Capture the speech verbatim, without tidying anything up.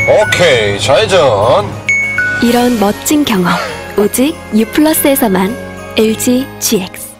오케이, 좌회전. 이런 멋진 경험 오직 U 플러스에서만. 엘지 지엑스